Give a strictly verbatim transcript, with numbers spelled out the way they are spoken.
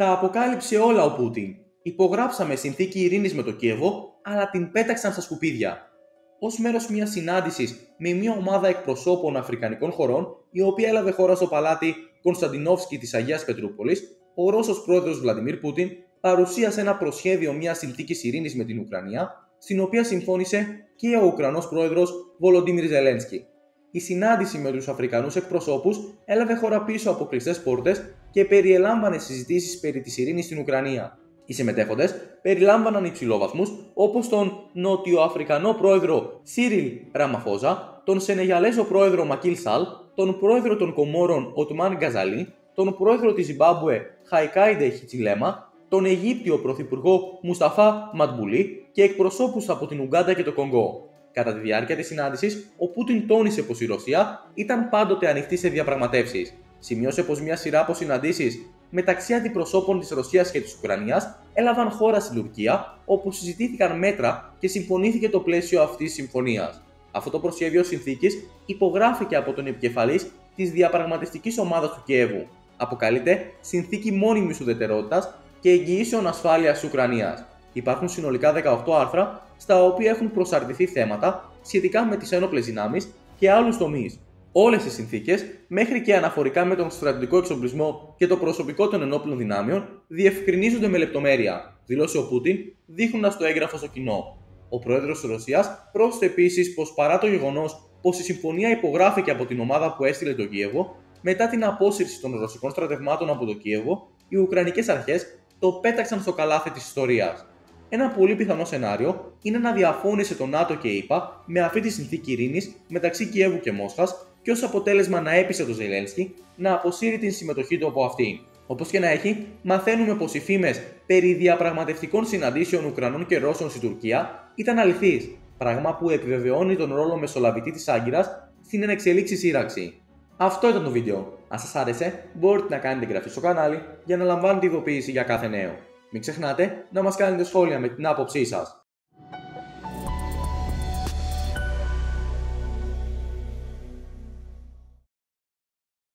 Τα αποκάλυψε όλα ο Πούτιν. Υπογράψαμε συνθήκη ειρήνης με το Κίεβο, αλλά την πέταξαν στα σκουπίδια. Ως μέρος μιας συνάντησης με μια ομάδα εκπροσώπων αφρικανικών χωρών, η οποία έλαβε χώρα στο παλάτι Κωνσταντινόφσκι της Αγίας Πετρούπολης, ο Ρώσος πρόεδρος Βλαντιμίρ Πούτιν παρουσίασε ένα προσχέδιο μιας συνθήκης ειρήνης με την Ουκρανία, στην οποία συμφώνησε και ο Ουκρανός πρόεδρος Βολοντίμιρ Ζελένσκι. Η συνάντηση με τους Αφρικανούς εκπροσώπους έλαβε χώρα πίσω από κλειστές πόρτες και περιελάμβανε συζητήσεις περί της ειρήνης στην Ουκρανία. Οι συμμετέχοντες περιλάμβαναν υψηλόβαθμους όπως τον Νότιο-Αφρικανό πρόεδρο Σίριλ Ραμαφόζα, τον Σενεγαλέζο πρόεδρο Μακίλ Σαλ, τον πρόεδρο των Κομόρων Οτμάν Γκαζαλί, τον πρόεδρο της Ζιμπάμπουε Χαϊκάιντε Χιτσιλέμα, τον Αιγύπτιο πρωθυπουργό Μουσταφά Ματμπουλί και εκπροσώπους από την Ουγκάντα και το Κονγκό. Κατά τη διάρκεια της συνάντησης, ο Πούτιν τόνισε πως η Ρωσία ήταν πάντοτε ανοιχτή σε διαπραγματεύσεις. Σημείωσε πως μια σειρά από συναντήσεις μεταξύ αντιπροσώπων της Ρωσίας και της Ουκρανίας έλαβαν χώρα στην Τουρκία, όπου συζητήθηκαν μέτρα και συμφωνήθηκε το πλαίσιο αυτής της συμφωνίας. Αυτό το προσχέδιο συνθήκης υπογράφηκε από τον επικεφαλής της διαπραγματευτικής ομάδας του Κιέβου. Αποκαλείται Συνθήκη Μόνιμης Ουδετερότητας και Εγγυήσεων Ασφάλειας της Ουκρανίας. Υπάρχουν συνολικά δεκαοκτώ άρθρα, στα οποία έχουν προσαρτηθεί θέματα σχετικά με τις ένοπλες δυνάμεις και άλλους τομείς. Όλες οι συνθήκες, μέχρι και αναφορικά με τον στρατιωτικό εξοπλισμό και το προσωπικό των ενόπλων δυνάμεων, διευκρινίζονται με λεπτομέρεια, δήλωσε ο Πούτιν, δείχνοντας το έγγραφο στο κοινό. Ο πρόεδρος της Ρωσίας πρόσθεσε επίσης πως παρά το γεγονός πως η συμφωνία υπογράφηκε από την ομάδα που έστειλε το Κίεβο, μετά την απόσυρση των ρωσικών στρατευμάτων από το Κίεβο, οι Ουκρανικές αρχές το πέταξαν στο καλάθι της ιστορίας. Ένα πολύ πιθανό σενάριο είναι να διαφώνησε το ΝΑΤΟ και η ΗΠΑ με αυτή τη συνθήκη ειρήνης μεταξύ Κιέβου και Μόσχας και ως αποτέλεσμα να έπεισε τον Ζελένσκι να αποσύρει την συμμετοχή του από αυτήν. Όπως και να έχει, μαθαίνουμε πως οι φήμες περί διαπραγματευτικών συναντήσεων Ουκρανών και Ρώσων στην Τουρκία ήταν αληθείς, πράγμα που επιβεβαιώνει τον ρόλο μεσολαβητή της Άγκυρας στην ενεξελίξη σύραξη. Αυτό ήταν το βίντεο. Αν σας άρεσε, μπορείτε να κάνετε εγγραφή στο κανάλι για να λαμβάνετε ειδοποίηση για κάθε νέο. Μην ξεχνάτε να μας κάνετε σχόλια με την άποψή σας.